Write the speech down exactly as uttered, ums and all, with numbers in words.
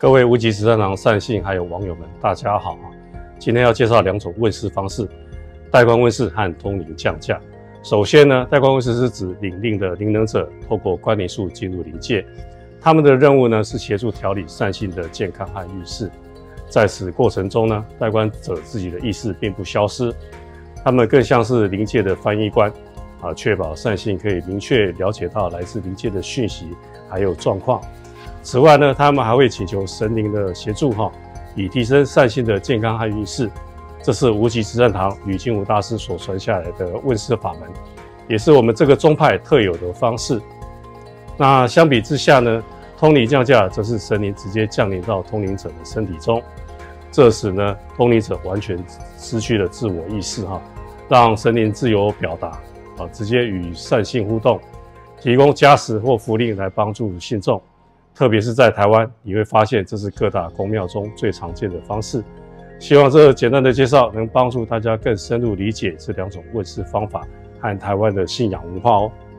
各位无极十三堂善信还有网友们，大家好啊！今天要介绍两种问世方式：代观问世和通灵降价。首先呢，代观问世是指领令的灵能者透过观灵术进入灵界，他们的任务呢是协助调理善信的健康和运势。在此过程中呢，代观者自己的意识并不消失，他们更像是灵界的翻译官啊，确保善信可以明确了解到来自灵界的讯息还有状况。此外呢，他们还会请求神灵的协助哈，以提升善信的健康和运势。这是无极十三堂吕金武大师所传下来的问世法门，也是我们这个宗派特有的方式。那相比之下呢，通灵降价则是神灵直接降临到通灵者的身体中，这时呢，通灵者完全失去了自我意识哈，让神灵自由表达啊，直接与善信互动，提供加持或符令来帮助信众。特别是在台湾，你会发现这是各大宫庙中最常见的方式。希望这个简单的介绍能帮助大家更深入理解这两种问世方法和台湾的信仰文化哦。